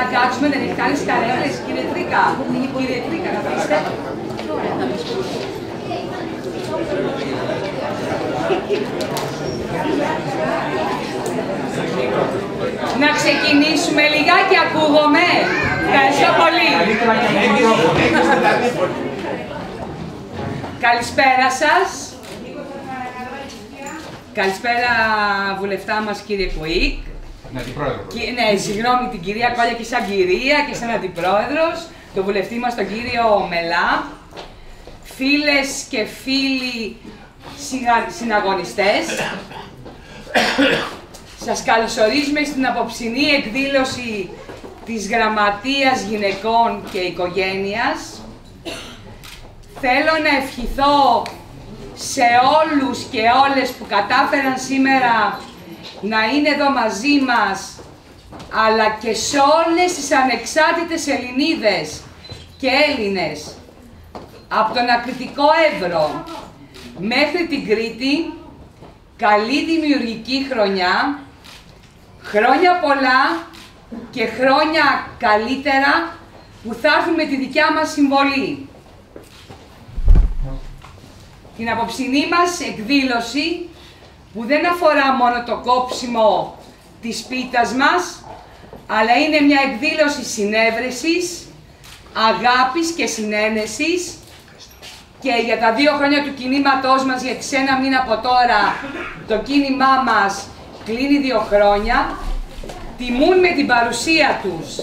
να κάτσουμε, δεν έχει κάνει καρέκλες, κύριε Τρίκα. Κύριε Τρίκα, να πείστε. Να ξεκινήσουμε λιγάκι, ακούγομαι. Ευχαριστώ πολύ. Καλησπέρα σας. Καλησπέρα βουλευτά μας κύριε Κουίκ. Ναι, συγγνώμη την κυρία Κόλια και σαν κυρία και σαν αντιπρόεδρος, τον βουλευτή μας τον κύριο Μελά, φίλες και φίλοι συναγωνιστές. Σας καλωσορίζουμε στην απόψινή εκδήλωση της Γραμματείας Γυναικών και Οικογένειας. Θέλω να ευχηθώ σε όλους και όλες που κατάφεραν σήμερα να είναι εδώ μαζί μας, αλλά και σε όλες τις ανεξάρτητες Ελληνίδες και Έλληνες, από τον Ακριτικό Εύρο μέχρι την Κρήτη, καλή δημιουργική χρονιά, χρόνια πολλά και χρόνια καλύτερα που θα έρθουν με τη δικιά μας συμβολή. Την απόψινή μας εκδήλωση, που δεν αφορά μόνο το κόψιμο της πίτας μας, αλλά είναι μια εκδήλωση συνέβρεσης, αγάπης και συνένεσης, και για τα 2 χρόνια του κινήματός μας, γιατί σε 1 μήνα από τώρα το κίνημά μας κλείνει 2 χρόνια, τιμούν με την παρουσία τους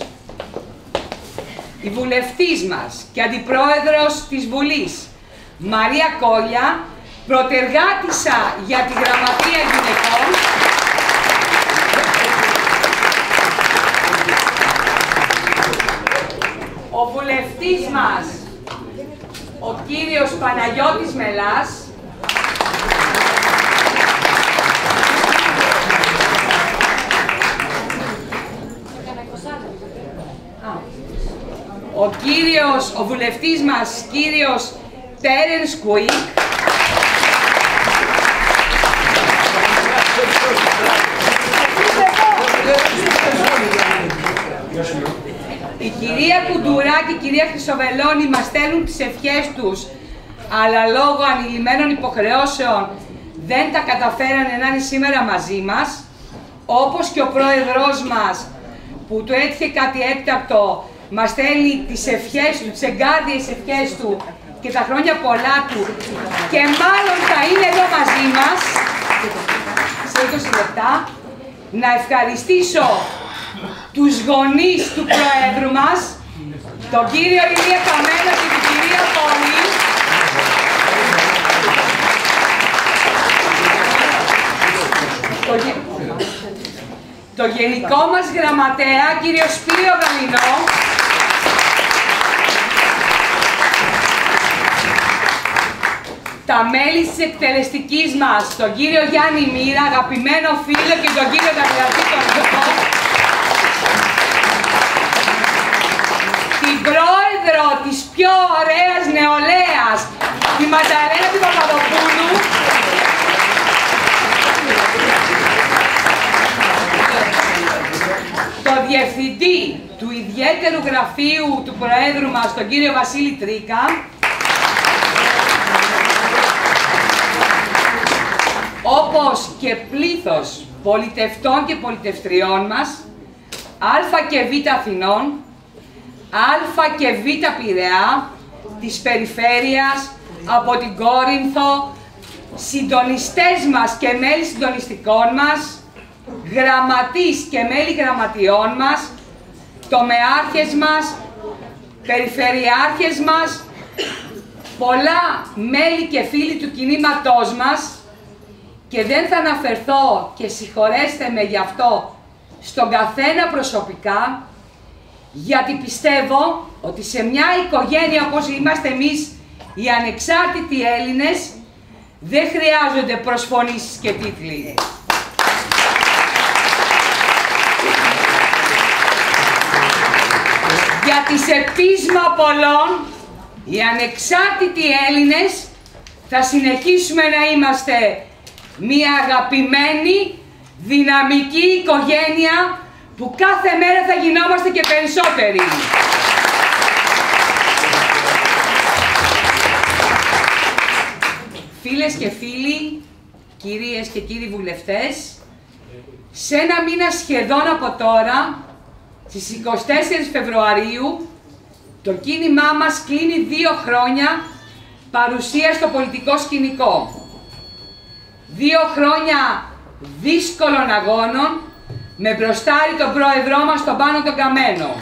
η βουλευτής μας και αντιπρόεδρος της Βουλής, Μαρία Κόλια, πρωτεργάτησα για τη Γραμματεία Γυναικών, ο βουλευτής μας, ο κύριος Παναγιώτης Μελάς, ο βουλευτής μας, κύριος Τέρενς Κουίκ, η κυρία Κουντουρά και η κυρία Χρυσοβελώνη μας στέλνουν τις ευχές τους, αλλά λόγω ανηλυμένων υποχρεώσεων δεν τα καταφέρανε να είναι σήμερα μαζί μας, όπως και ο πρόεδρος μας, που του έτυχε κάτι έκτακτο, μας στέλνει τις ευχές του, τις εγκάρδιες ευχές του και τα χρόνια πολλά του, και μάλλον θα είναι εδώ μαζί μας σε 20 λεπτά. Να ευχαριστήσω τους γονείς του Προέδρου μας, τον κύριο Ηλία Καμένο και την κυρία Πόλη, το γενικό μας γραμματέα, κύριο Σπύριο Γαλινό, τα μέλη της εκτελεστικής μας, τον κύριο Γιάννη Μοίρα, αγαπημένο φίλο, και τον κύριο Γαλιατή, τον Ζωπό, την πρόεδρο της πιο ωραίας νεολαίας, τη Μανταλένα την Παπαδοπούλου, το διευθυντή του ιδιαίτερου γραφείου του Προέδρου μας, τον κύριο Βασίλη Τρίκα, όπως και πλήθος πολιτευτών και πολιτευτριών μας, Α και Β Αθηνών, Α και Β Πειραιά, της περιφέρειας, από την Κόρινθο, συντονιστές μας και μέλη συντονιστικών μας, γραμματείς και μέλη γραμματιών μας, τομεάρχες μας, περιφερειάρχες μας, πολλά μέλη και φίλοι του κινήματός μας, και δεν θα αναφερθώ, και συγχωρέστε με γι' αυτό, στον καθένα προσωπικά, γιατί πιστεύω ότι σε μια οικογένεια όπως είμαστε εμείς οι ανεξάρτητοι Έλληνες, δεν χρειάζονται προσφωνήσεις και τίτλοι. Γιατί σε πείσμα πολλών, οι ανεξάρτητοι Έλληνες θα συνεχίσουμε να είμαστε μια αγαπημένη, δυναμική οικογένεια που κάθε μέρα θα γινόμαστε και περισσότεροι. Φίλες και φίλοι, κυρίες και κύριοι βουλευτές, σε ένα μήνα σχεδόν από τώρα, στις 24 Φεβρουαρίου, το κίνημά μας κλείνει 2 χρόνια παρουσία στο πολιτικό σκηνικό. 2 χρόνια δύσκολων αγώνων, με μπροστάρι τον πρόεδρό μας, τον Πάνο τον Καμένο.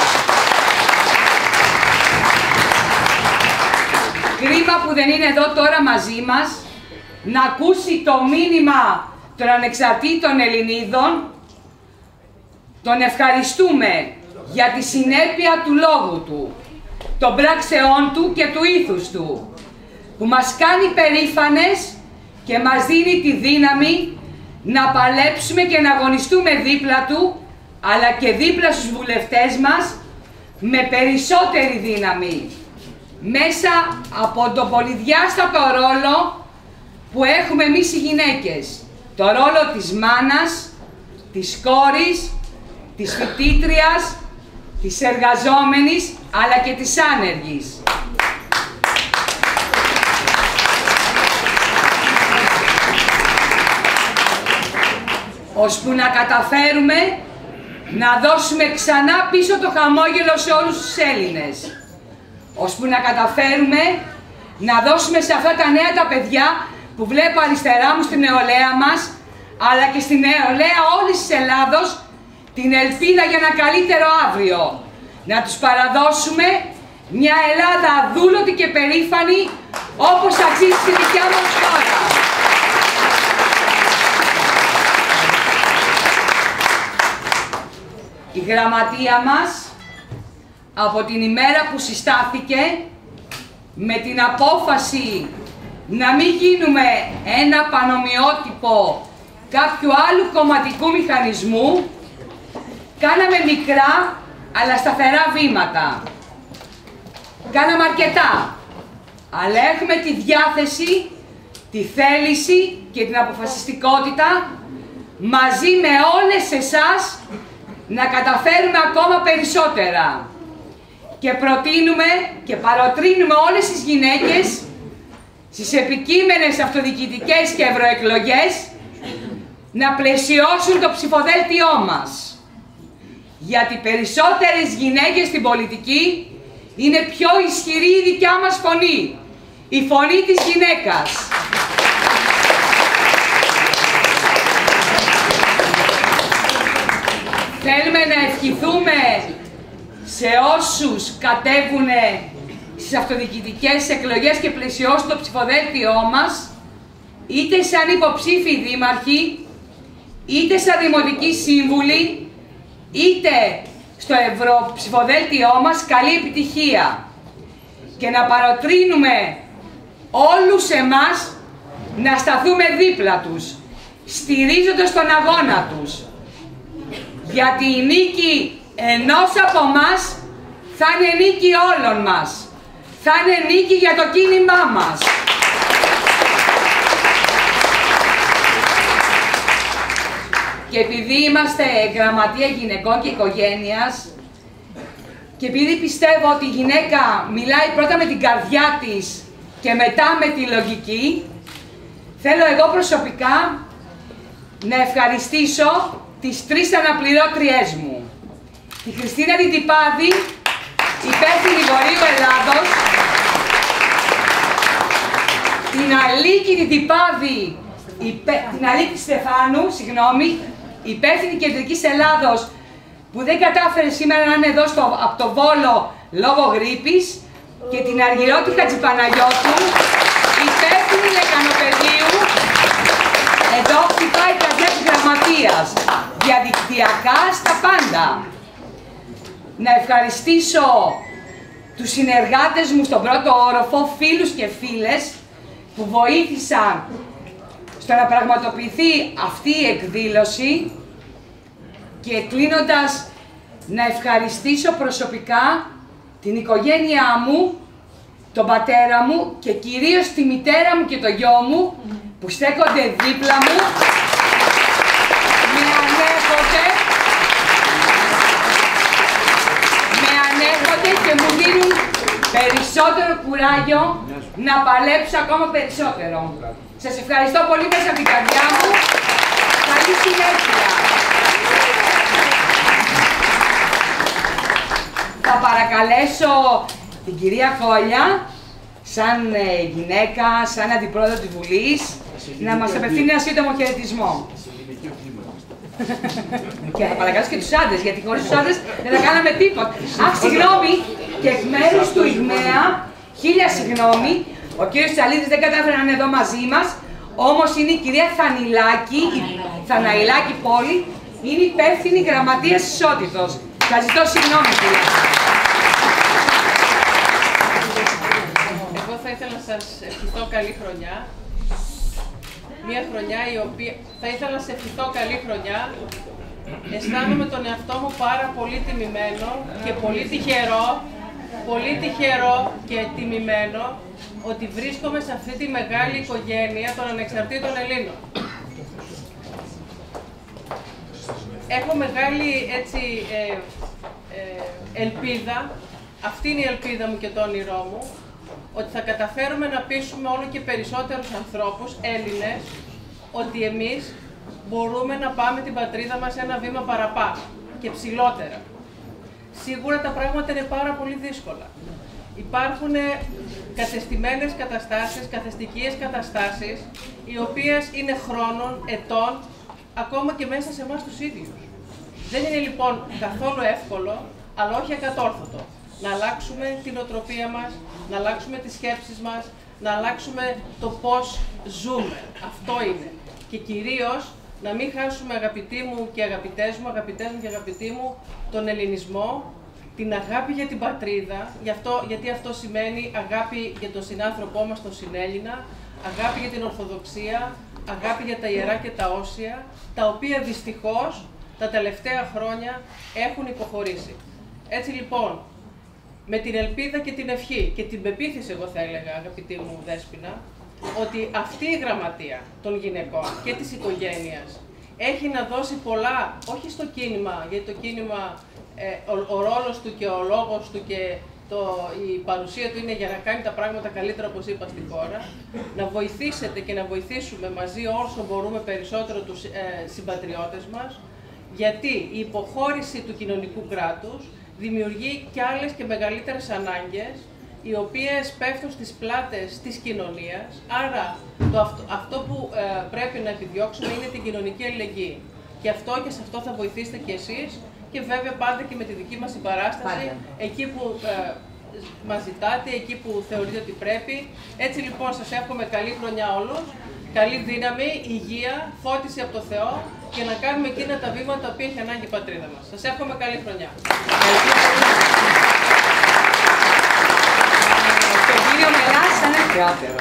Κρίμα που δεν είναι εδώ τώρα μαζί μας, να ακούσει το μήνυμα των ανεξαρτήτων Ελληνίδων. Τον ευχαριστούμε για τη συνέπεια του λόγου του, των πράξεών του και του ήθους του, που μας κάνει περήφανες και μας δίνει τη δύναμη να παλέψουμε και να αγωνιστούμε δίπλα του, αλλά και δίπλα στους βουλευτές μας, με περισσότερη δύναμη, μέσα από τον πολυδιάστατο ρόλο που έχουμε εμείς οι γυναίκες. Το ρόλο της μάνας, της κόρης, της φοιτήτριας, της εργαζόμενης, αλλά και της άνεργης. Ώσπου να καταφέρουμε να δώσουμε ξανά πίσω το χαμόγελο σε όλους τους Έλληνες. Ώσπου να καταφέρουμε να δώσουμε σε αυτά τα νέα τα παιδιά που βλέπω αριστερά μου στην νεολαία μας, αλλά και στην νεολαία όλης της Ελλάδος, την ελπίδα για ένα καλύτερο αύριο. Να τους παραδώσουμε μια Ελλάδα αδούλωτη και περήφανη, όπως αξίζει στη δικιά μας χώρα. Η γραμματεία μας, από την ημέρα που συστάθηκε, με την απόφαση να μην γίνουμε ένα πανομοιότυπο κάποιου άλλου κομματικού μηχανισμού, κάναμε μικρά αλλά σταθερά βήματα. Κάναμε αρκετά, αλλά έχουμε τη διάθεση, τη θέληση και την αποφασιστικότητα, μαζί με όλες εσάς, να καταφέρουμε ακόμα περισσότερα. Και προτείνουμε και παροτρύνουμε όλες τις γυναίκες στις επικείμενες αυτοδιοικητικές και ευρωεκλογές να πλαισιώσουν το ψηφοδέλτιό μας. Γιατί περισσότερες γυναίκες στην πολιτική είναι πιο ισχυρή η δικιά μας φωνή. Η φωνή της γυναίκας. Θέλουμε να ευχηθούμε σε όσους κατέβουν στις αυτοδιοικητικές εκλογές και πλαισιώσουν το ψηφοδέλτιό μας, είτε σαν υποψήφιοι δήμαρχοι, είτε σαν δημοτικοί σύμβουλοι, είτε στο ευρωψηφοδέλτιό μας, καλή επιτυχία. Και να παροτρύνουμε όλους εμάς να σταθούμε δίπλα τους, στηρίζοντας τον αγώνα τους. Γιατί η νίκη ενός από εμάς θα είναι νίκη όλων μας. Θα είναι νίκη για το κίνημά μας. Και επειδή είμαστε γραμματεία γυναικών και οικογένειας, και επειδή πιστεύω ότι η γυναίκα μιλάει πρώτα με την καρδιά της και μετά με τη λογική, θέλω εγώ προσωπικά να ευχαριστήσω τις 3 αναπληρώτριές μου. Τη Χριστίνα την Τυπάδη, υπεύθυνη Βορείου Ελλάδος, την Αλίκη την Τυπάδη, την Αλίκη Στεφάνου, υπεύθυνη Κεντρικής Ελλάδος, που δεν κατάφερε σήμερα να είναι εδώ από το Βόλο λόγω γρίπης, και την Αργυρώτη Χατζηπαναγιώτου, υπεύθυνη Λεκανοπεδίου. Εδώ χτυπάει η καρδιά της γραμματείας, διαδικτυακά στα πάντα. Να ευχαριστήσω τους συνεργάτες μου στον πρώτο όροφο, φίλους και φίλες, που βοήθησαν στο να πραγματοποιηθεί αυτή η εκδήλωση. Και κλείνοντας, να ευχαριστήσω προσωπικά την οικογένειά μου, τον πατέρα μου και κυρίως τη μητέρα μου και το γιο μου, που στέκονται δίπλα μου με ανέποτε περισσότερο κουράγιο να παλέψω ακόμα περισσότερο. Σας ευχαριστώ πολύ μέσα από την καρδιά μου. Καλή συνέχεια. Θα παρακαλέσω την κυρία Κόλια, σαν γυναίκα, σαν αντιπρόεδρο της Βουλής, να μας απευθύνει ένα σύντομο χαιρετισμό. Και θα παρακαλέσω και τους άντρες, γιατί χωρίς τους άντρες δεν θα κάναμε τίποτα. Αχ, συγγνώμη, και εκ μέρους του ΙΓΜΕΑ, χίλια συγγνώμη, ο κύριος Τσαλίδης δεν κατάφερε να είναι εδώ μαζί μας, όμως είναι η κυρία Θαναηλάκη Πόλη, είναι υπεύθυνη γραμματείας ισότητος. Σας ζητώ συγγνώμη, κυρία. Εγώ θα ήθελα να σας ευχηθώ καλή χρονιά. Μια χρονιά η οποία θα ήθελα να σε ευχηθώ καλή χρονιά. Αισθάνομαι τον εαυτό μου πάρα πολύ τιμημένο και πολύ τυχερό και τιμημένο ότι βρίσκομαι σε αυτή τη μεγάλη οικογένεια των ανεξαρτήτων Ελλήνων. Έχω μεγάλη ελπίδα, αυτή είναι η ελπίδα μου και το όνειρό μου, ότι θα καταφέρουμε να πείσουμε όλο και περισσότερους ανθρώπους, Έλληνες, ότι εμείς μπορούμε να πάμε την πατρίδα μας ένα βήμα παραπάνω και ψηλότερα. Σίγουρα τα πράγματα είναι πάρα πολύ δύσκολα. Υπάρχουν κατεστημένες καταστάσεις, καθεστικίες καταστάσεις, οι οποίες είναι χρόνων, ετών, ακόμα και μέσα σε εμάς τους ίδιους. Δεν είναι λοιπόν καθόλου εύκολο, αλλά όχι ακατόρθωτο, να αλλάξουμε την νοοτροπία μας, να αλλάξουμε τις σκέψεις μας, να αλλάξουμε το πώς ζούμε. Αυτό είναι. Και κυρίως να μην χάσουμε, αγαπητοί μου και αγαπητές μου, και αγαπητοί μου, τον ελληνισμό, την αγάπη για την πατρίδα, γιατί αυτό σημαίνει αγάπη για τον συνάνθρωπό μας, τον συνέλληνα, αγάπη για την Ορθοδοξία, αγάπη για τα ιερά και τα όσια, τα οποία δυστυχώς τα τελευταία χρόνια έχουν υποχωρήσει. Έτσι λοιπόν, με την ελπίδα και την ευχή και την πεποίθηση, εγώ θα έλεγα, αγαπητή μου Δέσποινα, ότι αυτή η γραμματεία των γυναικών και της οικογένειας έχει να δώσει πολλά, όχι στο κίνημα, γιατί το κίνημα, ο ρόλος του και ο λόγος του και η παρουσία του είναι για να κάνει τα πράγματα καλύτερα, όπως είπα, στη χώρα, να βοηθήσετε και να βοηθήσουμε μαζί όσο μπορούμε περισσότερο τους συμπατριώτες μας, γιατί η υποχώρηση του κοινωνικού κράτους δημιουργεί κι άλλες και μεγαλύτερες ανάγκες, οι οποίες πέφτουν στις πλάτες της κοινωνίας. Άρα αυτό που πρέπει να επιδιώξουμε είναι την κοινωνική αλληλεγγύη. Και σε αυτό θα βοηθήσετε κι εσείς και βέβαια πάντα και με τη δική μας συμπαράσταση, εκεί που μας ζητάτε, εκεί που θεωρείτε ότι πρέπει. Έτσι λοιπόν σας εύχομαι καλή χρονιά όλους, καλή δύναμη, υγεία, φώτιση από το Θεό και να κάνουμε εκείνα τα βήματα τα οποία έχει ανάγκη η πατρίδα μας. Σας εύχομαι καλή χρονιά. Το κύριο Μελάς θα είναι θεότερο.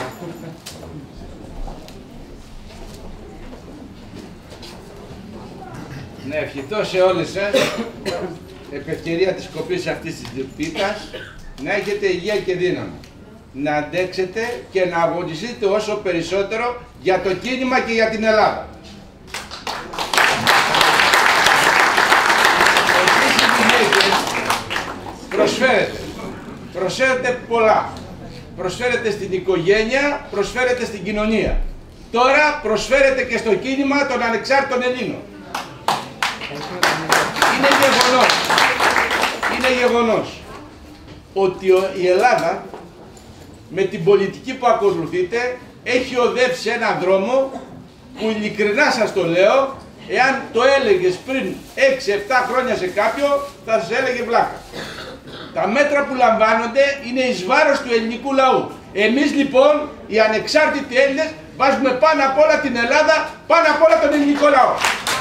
Να ευχηθώ σε όλες σας, επ' ευκαιρία της κοπής αυτής της δικτήτας, να έχετε υγεία και δύναμη. Να αντέξετε και να αγωνιστείτε όσο περισσότερο για το κίνημα και για την Ελλάδα. Εσείς οι γυναίκες προσφέρετε πολλά. Προσφέρετε στην οικογένεια, προσφέρετε στην κοινωνία. Τώρα προσφέρετε και στο κίνημα των ανεξάρτητων Ελλήνων. Είναι γεγονός ότι η Ελλάδα με την πολιτική που ακολουθείτε έχει οδεύσει σε έναν δρόμο που ειλικρινά σας το λέω, εάν το έλεγες πριν 6-7 χρόνια σε κάποιον θα σας έλεγε βλάκα. Τα μέτρα που λαμβάνονται είναι εις βάρος του ελληνικού λαού. Εμείς λοιπόν οι ανεξάρτητοι Έλληνες βάζουμε πάνω απ' όλα την Ελλάδα, πάνω απ' όλα τον ελληνικό λαό.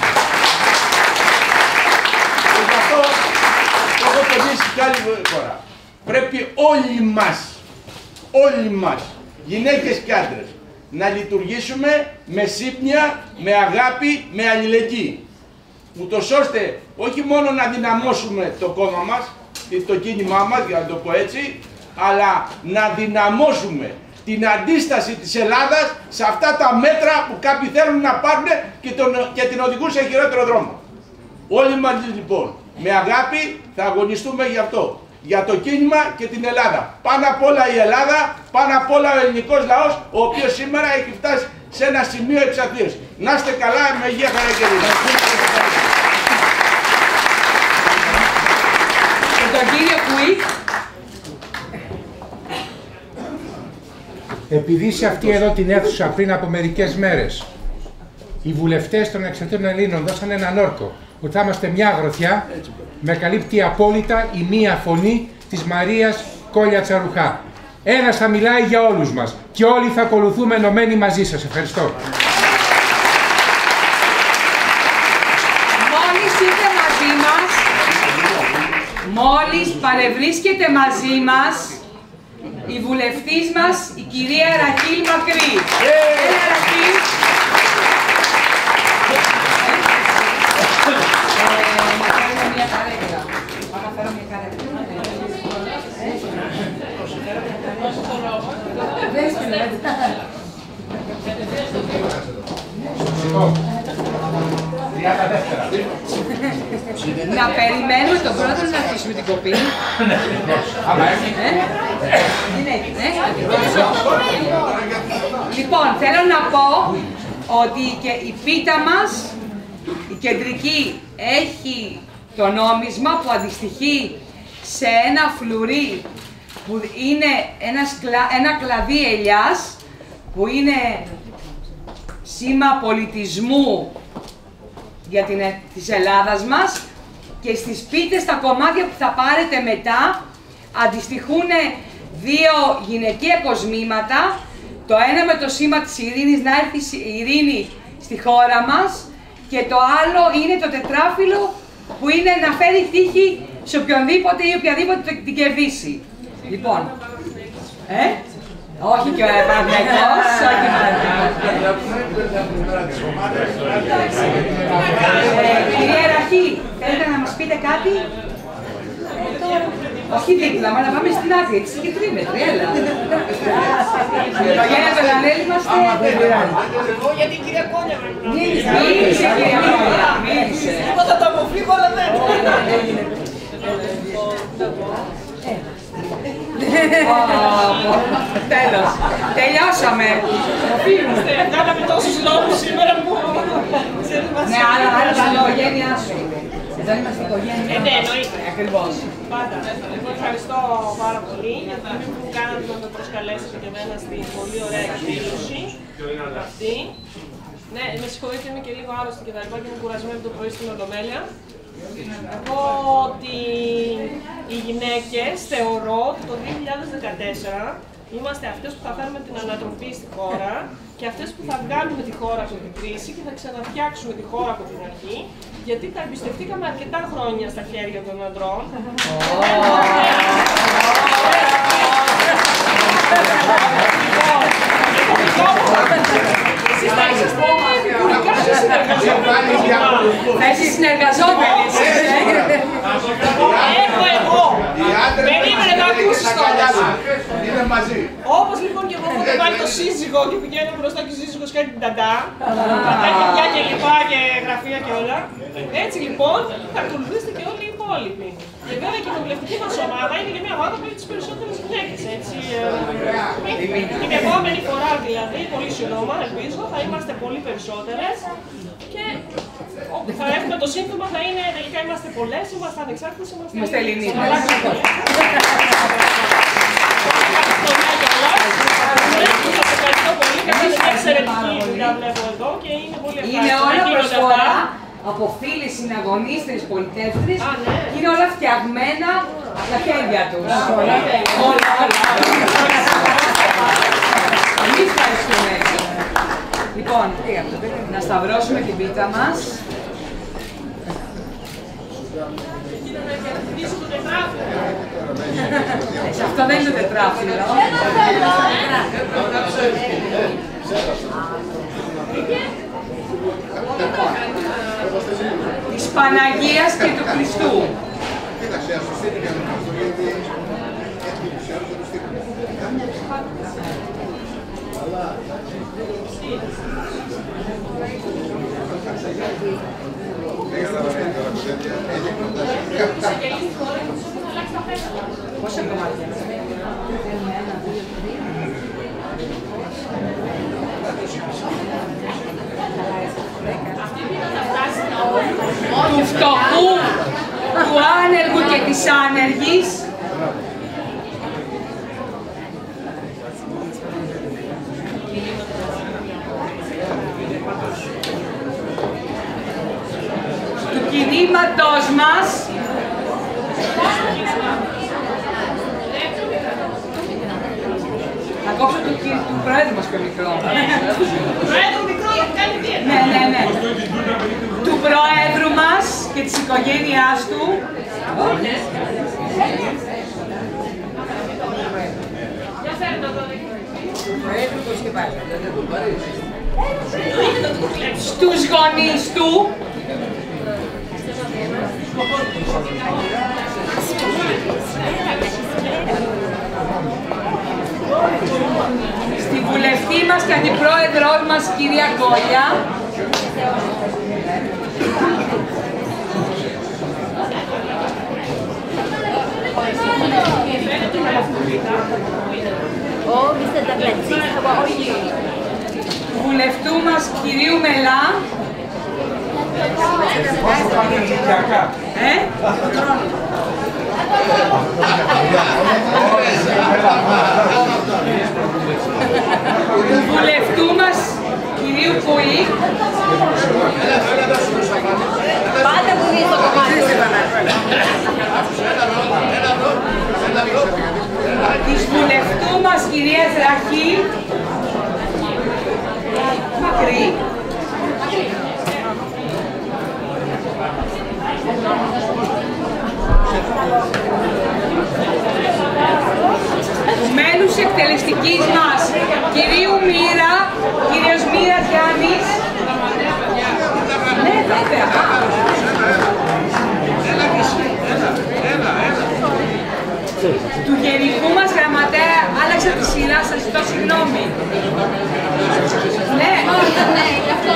Και γι' αυτό το έχω τονίσει κι άλλη φορά. Πρέπει όλοι μας, γυναίκες και άντρες, να λειτουργήσουμε με σύμπνοια, με αγάπη, με αλληλεγγύη. Ούτως ώστε όχι μόνο να δυναμώσουμε το κόμμα μας, το κίνημά μας, για να το πω έτσι, αλλά να δυναμώσουμε την αντίσταση της Ελλάδας σε αυτά τα μέτρα που κάποιοι θέλουν να πάρουν και την οδηγούν σε χειρότερο δρόμο. Όλοι μαζί λοιπόν, με αγάπη θα αγωνιστούμε γι' αυτό. για το κίνημα και την Ελλάδα. Πάνω απ' όλα η Ελλάδα, πάνω απ' όλα ο ελληνικός λαός, ο οποίος σήμερα έχει φτάσει σε ένα σημείο εξαθλίωσης. Να είστε καλά, με υγεία, χαρά και δύναμη. Και τον κύριο Κουίκ. Επειδή σε αυτή εδώ την αίθουσα πριν από μερικές μέρες οι βουλευτές των εξαρτήτων Ελλήνων δώσαν έναν όρκο ότι θα είμαστε μια γροθιά, με καλύπτει απόλυτα η μία φωνή της Μαρίας Κόλια Τσαρουχά. Ένας θα μιλάει για όλους μας και όλοι θα ακολουθούμε ενωμένοι μαζί σας. Ευχαριστώ. Μόλις ήρθε μαζί μας, μόλις παρευρίσκεται μαζί μας η βουλευτής μας, η κυρία Ραχήλ Μακρύ. Έλα, Ραχήλ. Να φέρω μια καρέκλα. Να περιμένουμε τον πρόεδρο να αρχίσουμε την κοπή. Λοιπόν, θέλω να πω ότι και η πίτα μας, η κεντρική, έχει το νόμισμα που αντιστοιχεί σε ένα φλουρί που είναι ένα κλαδί ελιάς, που είναι σήμα πολιτισμού για της Ελλάδας μας, και στις πίτες, τα κομμάτια που θα πάρετε μετά, αντιστοιχούν δύο γυναικεία κοσμήματα, το ένα με το σήμα της ειρήνης, να έρθει η ειρήνη στη χώρα μας, και το άλλο είναι το τετράφυλλο που είναι να φέρει τύχη σε οποιονδήποτε ή οποιαδήποτε την κερδίσει. Λοιπόν, όχι και ο Παναγιώτης, όχι κυρία Ραχή, θέλετε να μας πείτε κάτι? Όχι δίπλα, μα να πάμε στην άκρη, έτσι και τρίμετρη, έλα. Στην οικογένεια των Ανέλη είμαστε... Εγώ γιατί η κυρία Κόνια μίλησε, κυρία Κόνια, μίλησε. Εγώ θα το αποφύγω, αλλά δεν. Τέλος, τελειώσαμε. Κάναμε τόσους λόγους σήμερα που... Ναι, αλλά στην οικογένειά σου. Εδώ είμαστε οικογένεια. Ναι, εννοείται. Ακριβώς. Πάντα. Εγώ ευχαριστώ πάρα πολύ για την τιμή που κάνατε να με προσκαλέσετε και εμένα στην πολύ ωραία εκδήλωση αυτή. Ναι, με συγχωρείτε, είμαι και λίγο άρρωστη και τα λοιπά και είμαι κουρασμένη το πρωί στην Ολομέλεια. Εγώ ότι οι γυναίκες θεωρώ ότι το 2014 είμαστε αυτές που θα φέρουμε την ανατροπή στη χώρα και αυτές που θα βγάλουμε τη χώρα από την κρίση και θα ξαναφτιάξουμε τη χώρα από την αρχή, γιατί τα εμπιστευτήκαμε αρκετά χρόνια στα χέρια των αντρών. Εσείς θα είσαστε επικουρικά ή συνεργαζόμενοι? Θα είσαι συνεργαζόμενοι. Έχω εγώ. Περίμενε να ακούσεις τώρα. Είναι μαζί. Όπως λοιπόν και εγώ έχω βάλει το σύζυγο και πηγαίνω μπροστά και ο σύζυγος κάνει την ταντά, πατάει παιδιά και λοιπά και γραφεία και όλα. Έτσι λοιπόν θα ακολουθήσετε και όλοι οι υπόλοιποι. Και βέβαια και η κοινοβουλευτική μας ομάδα είναι και μια ομάδα που έχει τις περισσότερες γυναίκες. Την επόμενη φορά δηλαδή, πολύ σύντομα ελπίζω, θα είμαστε πολύ περισσότερες και όπου θα έχουμε το σύνθημα θα είναι τελικά είμαστε πολλές, είμαστε ανεξάρτητες, Είμαστε Ελληνίδες. Είναι όλα προσφορά από φίλες συναγωνίστρες πολιτεύτρες, είναι όλα φτιαγμένα από τα χέρια τους. Όλα. Εμείς ευχαριστούμε. Λοιπόν, να σταυρώσουμε την πίτα μας. Σε αυτό δεν είναι το τετράφυλλο. Της Παναγίας και του Χριστού. Σε και η χώρα που σου έχουν αλλάξει τα πέτρα. Πόσα κομμάτια? Του φτωχού, του άνεργου και της άνεργης. Του κινήματος μας. Θα κόψω του Προέδρου μας πιο μικρό. Του Προέδρου μικρό, κάνει βία. Ναι. Του Προέδρου μας και της οικογένειάς του. Για φέρε το εδώ. Στους γονείς του. Στη βουλευτή μας και αντιπρόεδρό μας, κυρία Κόλια. Βουλευτού μας, κυρίου Μελά. Του βουλευτού μας, κυρίου Κουή. Πάντα που δεις το κομμάτι. Της βουλευτού μας, κυρία Ραχή. Μακρύ. Του μέλους εκτελεστικής μας, κυρίου Μοίρα, κύριος Μοίρας Γιάννης. Ναι, βέβαια. Του γενικού μας γραμματέα, άλλαξα τη σειρά, σας ζητώ συγγνώμη. Ναι, Ναι, γι' αυτό.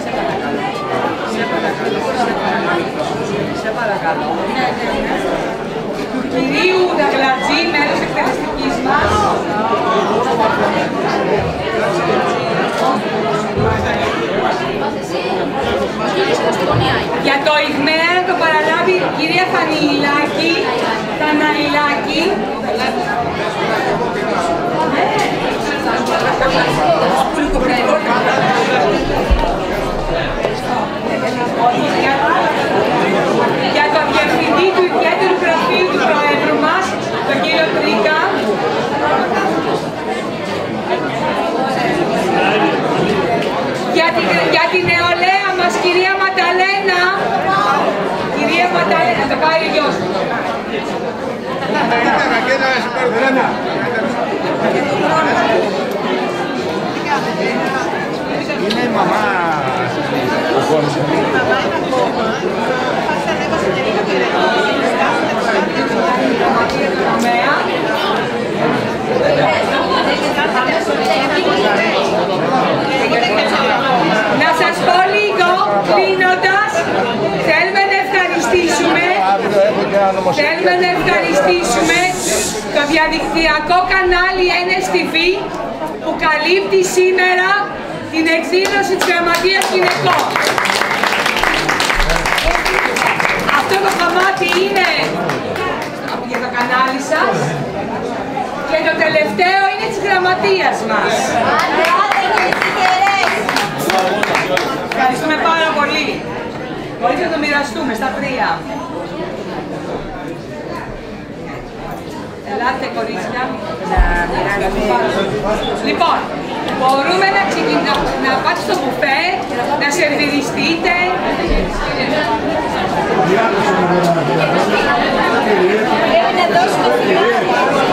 σε παρακαλώ. Του κυρίου Δαγλατζή, μέλος εκτελεστικής μας. Για το ΙΓΜΕΑ το παραλάβει η κυρία Θαναηλάκη. Για το διευθυντή του ιδιαίτερου γραφείου του Προέδρου μας, τον κύριο Τρίκα. Για την νεολαία μας, κυρία Ματαλένα. Κυρία Ματαλένα, το πάει ο γιος μου. Είναι η μαμά. Να σας πω λίγο, κλείνοντας, θέλουμε να ευχαριστήσουμε το διαδικτυακό κανάλι NSTV που καλύπτει σήμερα την εκδήλωση της Γραμματείας Γυναικών. Αυτό το κομμάτι είναι για το κανάλι σας και το τελευταίο είναι της Γραμματείας μας. Ευχαριστούμε πάρα πολύ. Μπορείτε να το μοιραστούμε στα τρία. Ελάτε κορίτσια. Λοιπόν, μπορούμε να πάτε στο μπουφέ, να σερβιριστείτε. Πρέπει να δώσουμε